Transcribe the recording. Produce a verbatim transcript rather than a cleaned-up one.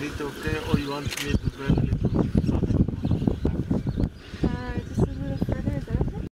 Is it okay or you want me to prepare a little?